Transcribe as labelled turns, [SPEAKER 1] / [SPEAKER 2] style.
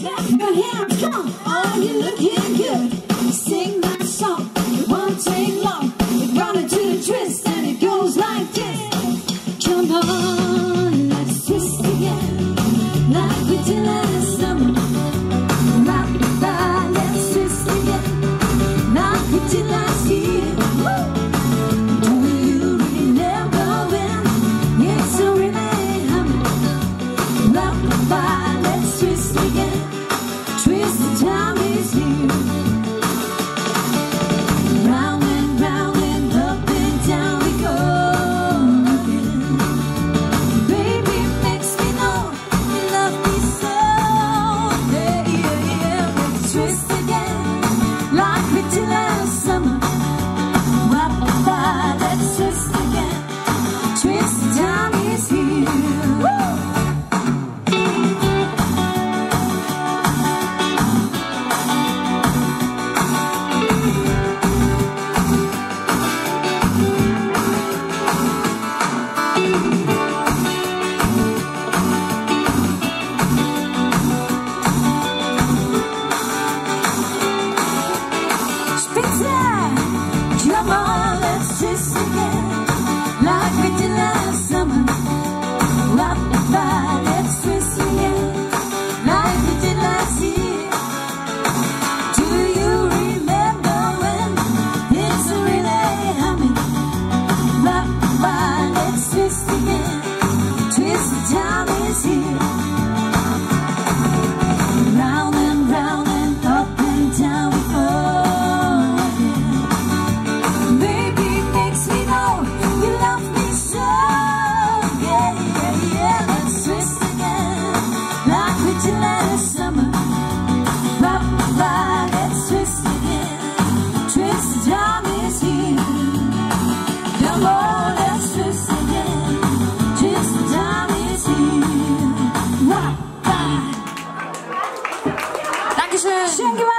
[SPEAKER 1] Clap your hands, come on, oh, you're looking good. Sing that song, it won't take long. We run into the twist and it goes like this. Come on, let's twist again, like we did last summer. Rock the body, let's twist again, like we did last year. Do you remember when it's so really humming? Rock the body, let's twist again. Twist, the time is here. Round and round and up and down we go again. Baby, makes me know you love me so. Yeah, yeah, yeah. Let's twist again, like we did last summer. Rock the body, let's twist again. Twist, the time is here. Woo! Come on, let's twist again, like we did last summer. Rock the body, let's twist again, like we did last year. Do you remember when it's really humming? Rock the body, let's twist again. Twist, the time is here. Round and round and up and down we go. Last summer, rock the body, let's twist again. Twist, the time is here. Come on, let's twist again. Twist, the time is here. Rock, bye. Dankeschön. Schön gemacht.